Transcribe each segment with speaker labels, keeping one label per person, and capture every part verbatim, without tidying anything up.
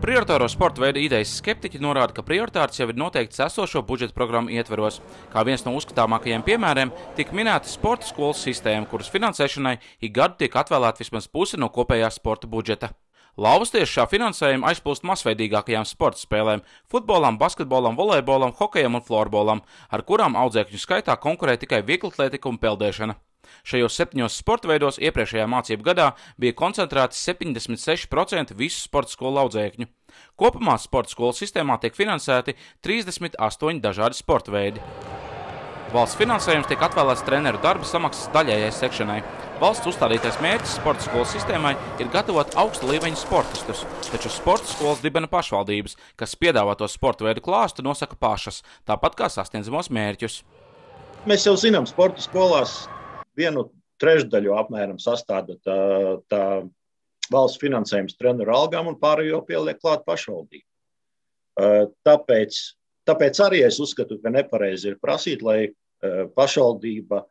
Speaker 1: Prioritāro sporta veidu idejas skeptiķi norāda, ka prioritārs jau ir noteikts esošo budžeta programmu ietveros. Kā viens no uzskatāmākajiem piemēriem tika minēta sporta skolas sistēma, kuras finansēšanai ik gadu tiek atvēlēta vismaz puse no kopējā sporta budžeta. Lauvas tieši šā finansējuma aizplūst masveidīgākajām sporta spēlēm – futbolam, basketbolam, volejbolam, hokejam un florbolam, ar kurām audzēkņu skaitā konkurē tikai vieglatlētika un peldēšana. Šajos septiņos sporta veidos iepriekšējā mācību gadā bija koncentrēti septiņdesmit seši procenti visu sporta skolu audzēkņu. Kopumā sporta skolu sistēmā tiek finansēti trīsdesmit astoņi dažādi sporta veidi. Valsts finansējums tiek atvēlēts treneru darba samaksas daļējai sekšanai. Valsts uzstādītais mērķis sporta skolu sistēmai ir gatavot augsta līmeņa sportistus, taču sporta skolas dibina pašvaldības, kas piedāvāto sporta veidu klāstu nosaka pašas, tāpat kā sasniedzamos mērķus.
Speaker 2: Mēs jau zinām, sporta skolās vienu trešdaļu apmēram sastāda tā, tā valsts finansējums treneru algām un pārējo pieliek klāt pašvaldību. Tāpēc, tāpēc arī es uzskatu, ka nepareizi ir prasīt, lai pašvaldība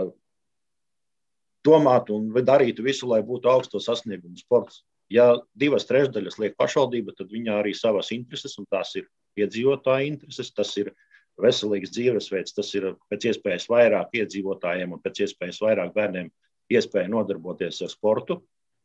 Speaker 2: domātu un darītu visu, lai būtu augsto sasniegumu sports. Ja divas trešdaļas liek pašvaldība, tad viņā arī savas intereses, un tās ir iedzīvotāju intereses, tas ir veselīgs dzīvesveids, tas ir pēc iespējas vairāk iedzīvotājiem un pēc iespējas vairāk bērniem iespēja nodarboties ar sportu.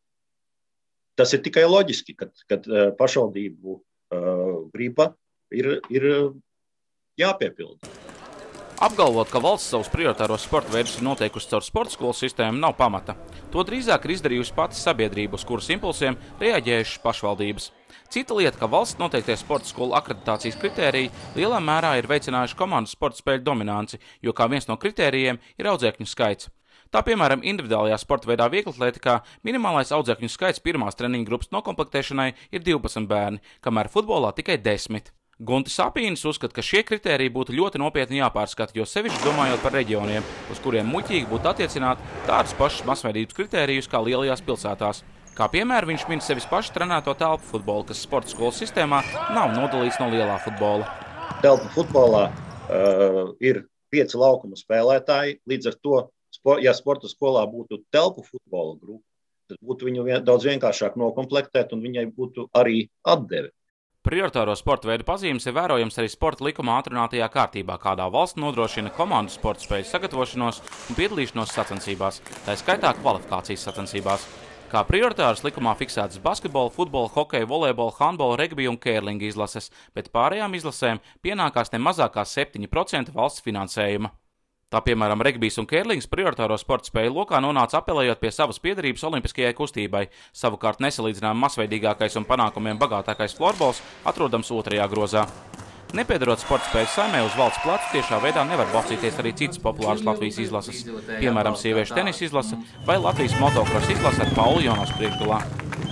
Speaker 2: Tas ir tikai loģiski, kad, kad pašvaldību uh, griba ir, ir jāpiepilda.
Speaker 1: Apgalvot, ka valsts savus prioritāros sporta veidus ir noteikusi caur sporta skolu sistēmu, nav pamata. To drīzāk ir izdarījusi pati sabiedrība, uz kuras impulsiem reaģējušas pašvaldības. Cita lieta, ka valsts noteiktie sporta skolu akreditācijas kritēriji lielā mērā ir veicinājuši komandu sporta spēļu dominanci, jo kā viens no kritērijiem ir audzēkņu skaits. Tā, piemēram, individuālajā sporta veidā vieglatlētikā minimālais audzēkņu skaits pirmās treniņu grupas nokomplektēšanai ir divpadsmit bērni, kamēr futbolā tikai desmit. Guntis Apīnis uzskata, ka šie kritēriji būtu ļoti nopietni jāpārskata, jo sevišķi domājot par reģioniem, uz kuriem muļķīgi būtu attiecināt tādus pašus masveidības kritērijus kā lielajās pilsētās. Kā piemēru viņš min sevis pašu trenēto telpu futbolu, kas sporta skolu sistēmā nav nodalīts no lielā futbola.
Speaker 2: Telpu futbolā uh, ir pieci laukuma spēlētāji, līdz ar to, ja sporta skolā būtu telpu futbola grupa, tad būtu viņu daudz vienkāršāk nokomplektēt un viņai būtu arī atdeve.
Speaker 1: Prioritāro sporta veidu pazīmes ir vērojams arī sporta likumā atrunātajā kārtībā, kādā valsts nodrošina komandu sporta spēļu sagatavošanos un piedalīšanos sacensībās, tā skaitā kvalifikācijas sacensībās. Kā prioritāras likumā fiksētas basketbola, futbola, hokeja, volejbola, handbola, regbija un kērlinga izlases, bet pārējām izlasēm pienākās ne mazākā septiņi procenti valsts finansējuma. Tā, piemēram, regbijs un kērlings prioritāro sporta spēļu lokā nonāca apelējot pie savas piederības olimpiskajai kustībai, savukārt nesalīdzinām masveidīgākais un panākumiem bagātākais florbols atrodams otrajā grozā. Nepiedarot sporta spēļu saimē uz valsts plecu tiešā veidā nevar balstīties arī citas populāras Latvijas izlases, piemēram, sieviešu tenisa izlase vai Latvijas motokrosa izlase ar Paulu Jonas priekšgalā.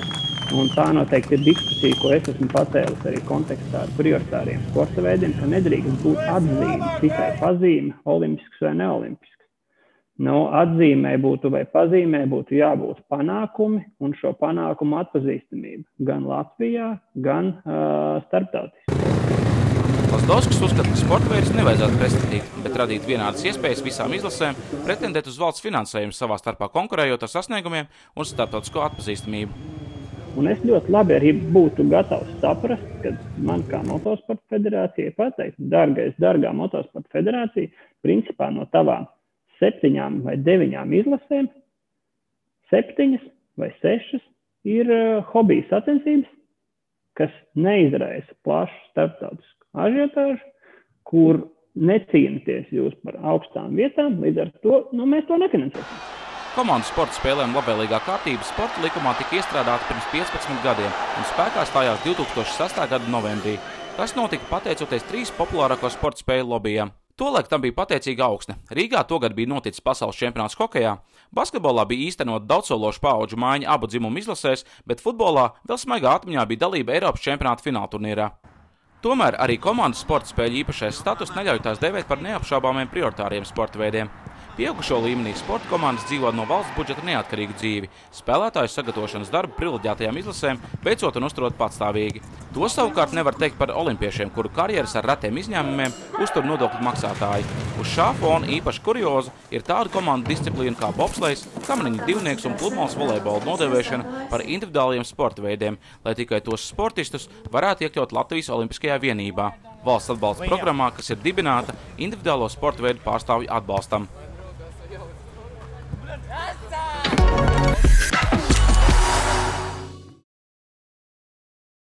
Speaker 3: Un tā noteikti ir diskusija, ko es esmu pacēlis arī kontekstā ar prioritāriem sporta veidiem, ka nedrīkst būt atzīme, tikai pazīme, olimpisks vai neolimpisks. Nu, atzīmē būtu vai pazīmē būtu jābūt panākumi un šo panākumu atpazīstamība gan Latvijā, gan uh, starptautiski.
Speaker 1: Lazdovskis uzskata, ka sporta veidus nevajadzētu prestatīt, bet radīt vienādas iespējas visām izlasēm pretendēt uz valsts finansējumu savā starpā konkurējot ar sasniegumiem un starptautisko atpazīstamību.
Speaker 3: Un es ļoti labi arī būtu gatavs saprast, ka man kā motosporta federācija pateikt, dargais, dargā motosporta federācija, principā no tavām septiņām vai deviņām izlasēm, septiņas vai sešas ir uh, hobija sacensības, kas neizraisa plašu starptautisku ažiotāžu, kur necīnaties jūs par augstām vietām, līdz ar to nu, mēs to nefinansēsim.
Speaker 1: Komandu sporta spēlēm labvēlīgā kārtība sporta likumā tika iestrādāta pirms piecpadsmit gadiem un spēkā stājās divi tūkstoši sestā gada novembrī. Tas notika pateicoties trīs populārāko sporta spēļu lobijām. Tolaik tam bija pateicīga augsne. Rīgā togad bija noticis pasaules čempionāts hokejā, basketbolā bija īstenot daudzsološu paudžu maiņa abu dzimumu izlasēs, bet futbolā vēl smaigā atmiņā bija dalība Eiropas čempionāta finālturnīrā. Tomēr arī komandas sporta spēļu īpašais status neļauj tās devēt par neapšaubāmiem prioritāriem sporta veidiem. Pieaugušo līmenī sporta komandas dzīvo no valsts budžeta neatkarīgu dzīvi, spēlētāju sagatavošanas darbu privileģētajām izlasēm, veicot un uzturot patstāvīgi. To savukārt nevar teikt par olimpiešiem, kuru karjeras ar retiem izņēmumiem uztur nodokļu maksātāji. Uz šā fona īpaši kurioza ir tāda komandu disciplīna kā bobslejs, kamaniņu divnieks un pludmales volejbola nodevēšana par individuāliem sporta veidiem, lai tikai tos sportistus varētu iekļaut Latvijas Olimpiskajā vienībā. Valsts atbalsta programmā, kas ir dibināta individuālo sporta veidu pārstāvju atbalstam.